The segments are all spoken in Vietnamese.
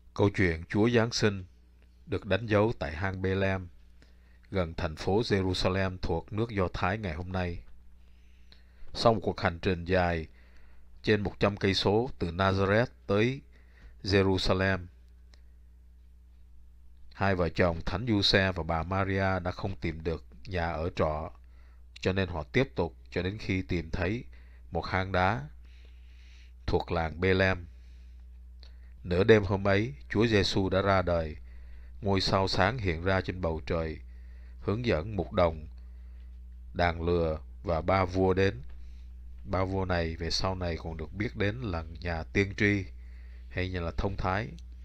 Câu chuyện Chúa Giáng sinh được đánh dấu tại hang Bê-lem, gần thành phố Jerusalem thuộc nước Do Thái ngày hôm nay. Sau một cuộc hành trình dài trên 100 cây số từ Nazareth tới Jerusalem, hai vợ chồng Thánh Giuse và bà Maria đã không tìm được nhà ở trọ, cho nên họ tiếp tục cho đến khi tìm thấy một hang đá thuộc làng Bê-lem. Nửa đêm hôm ấy, Chúa Giêsu đã ra đời. Ngôi sao sáng hiện ra trên bầu trời, hướng dẫn mục đồng, đàn lừa và ba vua đến. Ba vua này về sau này còn được biết đến là nhà tiên tri hay như là thông thái.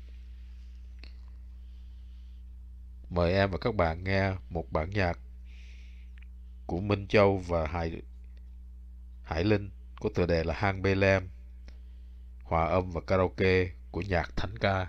Mời em và các bạn nghe một bản nhạc của Minh Châu và Hải Linh có tựa đề là Hang Bê-lem, hòa âm và karaoke của nhạc thánh ca.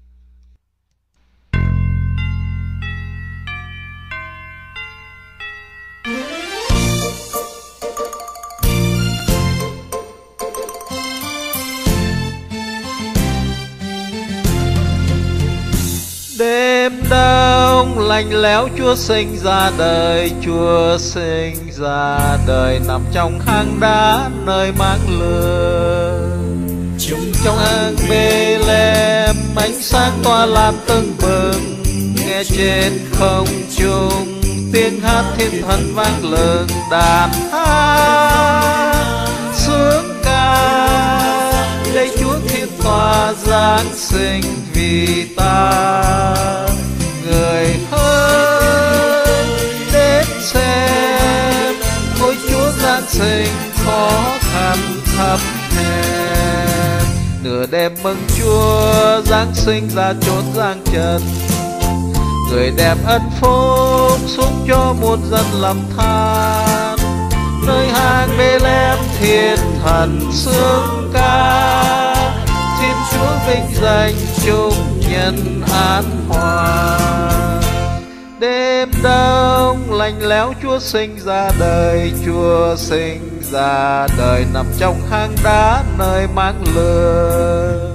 Đêm đông lạnh lẽo, Chúa sinh ra đời, Chúa sinh ra đời nằm trong hang đá nơi máng lửa. Trong hang Bê-lem ánh sáng tỏa làm tưng bừng, nghe trên không trung tiếng hát thiên thần vang lớn, đàn hát sướng ca đây Chúa Thiên Tòa Giáng sinh vì ta. Người hỡi đến xem, ôi Chúa Giáng sinh khó khăn thấp hèn. Nửa đêm mừng Chúa Giáng sinh ra chốn giang trần, người đẹp ân phúc xuống cho muôn dân lầm than. Nơi hang Bê-lem thiên thần sướng ca, Thiên Chúa vinh danh chung nhân an hòa. Đêm đông lạnh lẽo, Chúa sinh ra đời, Chúa sinh ra đời nằm trong hang đá nơi máng lửa.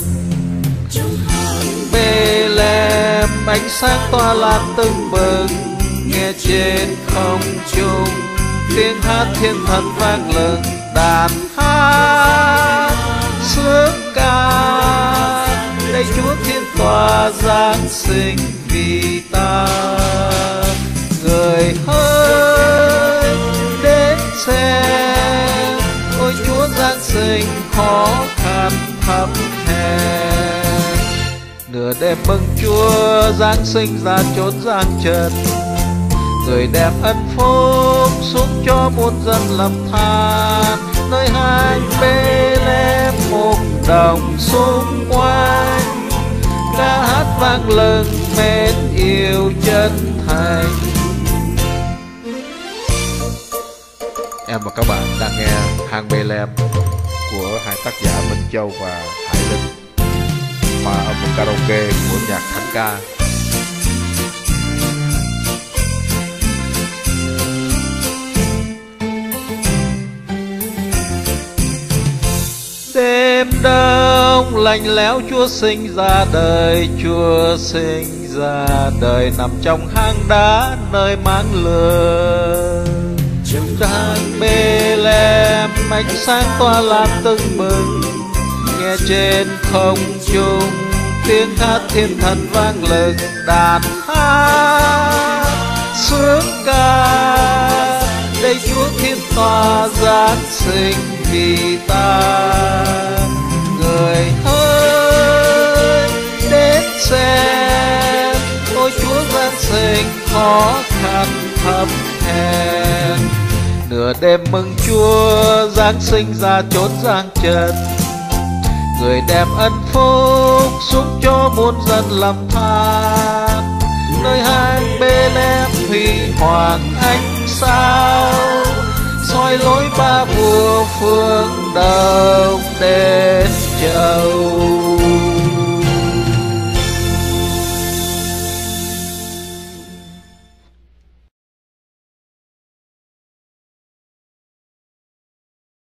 Bê-lem ánh sáng tỏa lan tưng bừng, nghe trên không trung tiếng hát thiên thần vang lớn, đàn hát sướng ca đây Chúa Thiên Tòa Giáng sinh vì ta. Người hỡi đến xem, ôi Chúa Giáng sinh khó khăn thấp hèn. Nửa đêm mừng Chúa Giáng sinh ra chốn giang trần, người đẹp ân phúc xuống cho muôn dân lầm than. Nơi hang Bê-lem mục đồng xung quanh, ca hát vang lớn mến yêu chân thành. Em và các bạn đang nghe Hang Bê-lem của hai tác giả Minh Châu và Hải Linh, hòa âm và karaoke của nhạc thánh ca. Đêm đông lạnh lẽo, Chúa sinh ra đời, Chúa sinh ra đời nằm trong hang đá nơi máng lửa. Trong hang Bê-lem ánh sáng tỏa lan tưng bừng, nghe trên không trung tiếng hát thiên thần vang lớn, đàn hát sướng ca đây Chúa Thiên Tòa Giáng sinh vì ta. Người hỡi đến xem, ôi Chúa Giáng sinh khó khăn thấp hèn. Nửa đêm mừng Chúa Giáng sinh ra chốn giang trần, người đẹp ân phúc xuống cho muôn dân lầm than. Nơi hang Bê-lem huy hoàng ánh sao, soi lối ba vua phương Đông đến.